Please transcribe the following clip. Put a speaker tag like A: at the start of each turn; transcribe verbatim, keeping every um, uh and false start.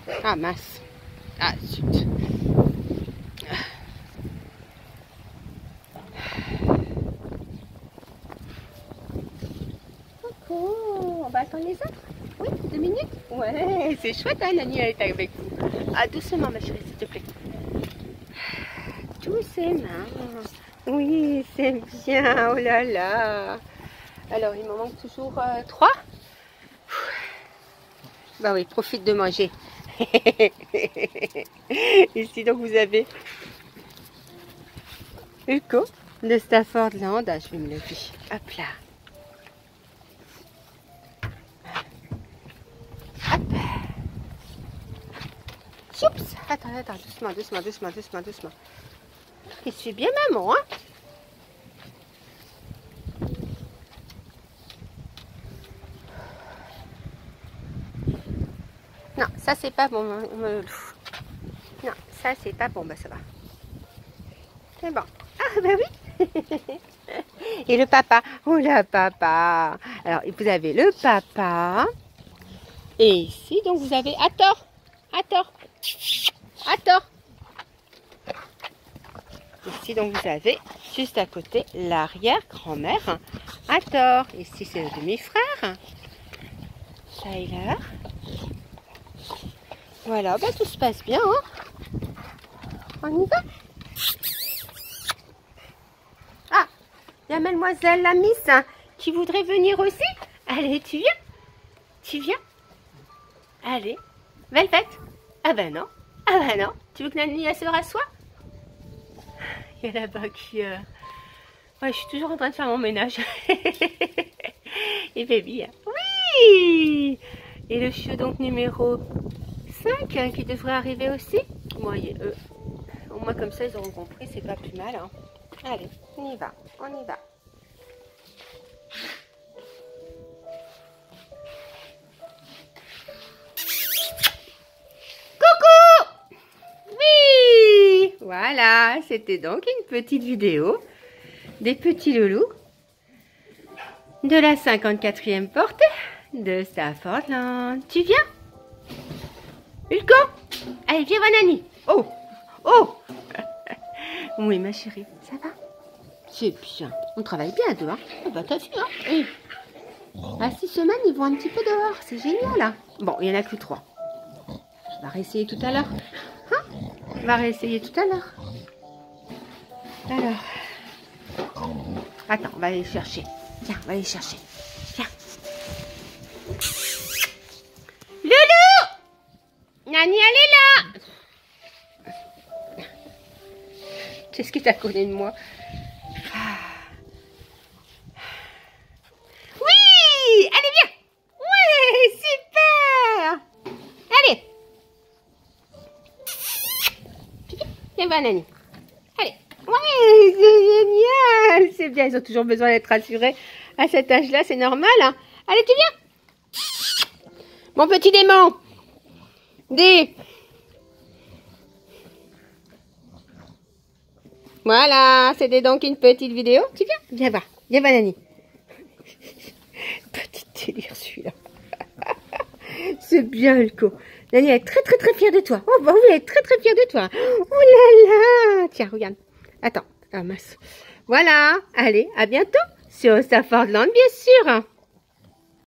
A: Ah mince. Ah zut. Coucou. On va attendre les autres? Oui, deux minutes? Ouais, c'est chouette, hein, Nani, elle est avec vous. Ah, doucement, ma chérie, s'il te plaît. Doucement. Oui, c'est bien. Oh là là. Alors, il me manque toujours euh, trois. Bah oui, profite de manger. Ici, donc, vous avez Hugo de Staffordland. Ah, je vais me lever. Hop là. Hop. Oups. Attends, attends, doucement, doucement, doucement, doucement, doucement. Il suit bien maman, hein? Non, ça c'est pas bon. Non, ça c'est pas bon. Bah ça va. C'est bon. Ah bah oui. Et le papa. Oh là papa. Alors vous avez le papa. Et ici donc vous avez Hathor. Hathor. Hathor. Ici donc vous avez juste à côté l'arrière-grand-mère Hathor. Ici c'est le demi-frère Tyler. Voilà, bah tout se passe bien, hein. On y va. Ah, il y a mademoiselle la Miss hein, qui voudrait venir aussi. Allez, tu viens? Tu viens? Allez, Velvet. Ah ben non, ah ben non. Tu veux que Nani elle se rassoie? Il y a là-bas qui... Euh... Ouais, je suis toujours en train de faire mon ménage. Et baby, hein. Oui. Et le chiot donc numéro cinq hein, qui devrait arriver aussi. Bon, euh, au moins comme ça ils auront compris, c'est pas plus mal. Hein. Allez, on y va, on y va. Coucou! Oui! Voilà, c'était donc une petite vidéo des petits loulous de la cinquante-quatrième portée de Staffordland. Tu viens? Hugo? Allez, viens voir Nani. Oh! Oh! Oui, ma chérie, ça va? C'est bien. On travaille bien à deux, hein? Oh, bah, t'as vu, hein? Et à six semaines, ils vont un petit peu dehors. C'est génial, hein? Bon, il n'y en a que trois. On va réessayer tout à l'heure. Hein? On va réessayer tout à l'heure. Alors. Attends, on va aller chercher. Tiens, on va aller chercher. Viens. Loulou! Nani, elle est là! Qu'est-ce que t'as connu de moi? Oui! Allez, viens! Ouais, super! Allez! Viens voir Nani. Allez! Ouais, c'est génial! C'est bien, ils ont toujours besoin d'être rassurés à cet âge-là, c'est normal. Hein. Allez, tu viens! Mon petit démon! Dis! Voilà, c'était donc une petite vidéo. Tu viens? Viens voir. Viens voir Nani. Petit délire celui-là. C'est bien Hulko. Nani elle est très très très fière de toi. Oh bah oui, elle est très très fière de toi. Oh là là. Tiens, regarde. Attends. Ah mince. Voilà. Allez, à bientôt sur Staffordland, bien sûr.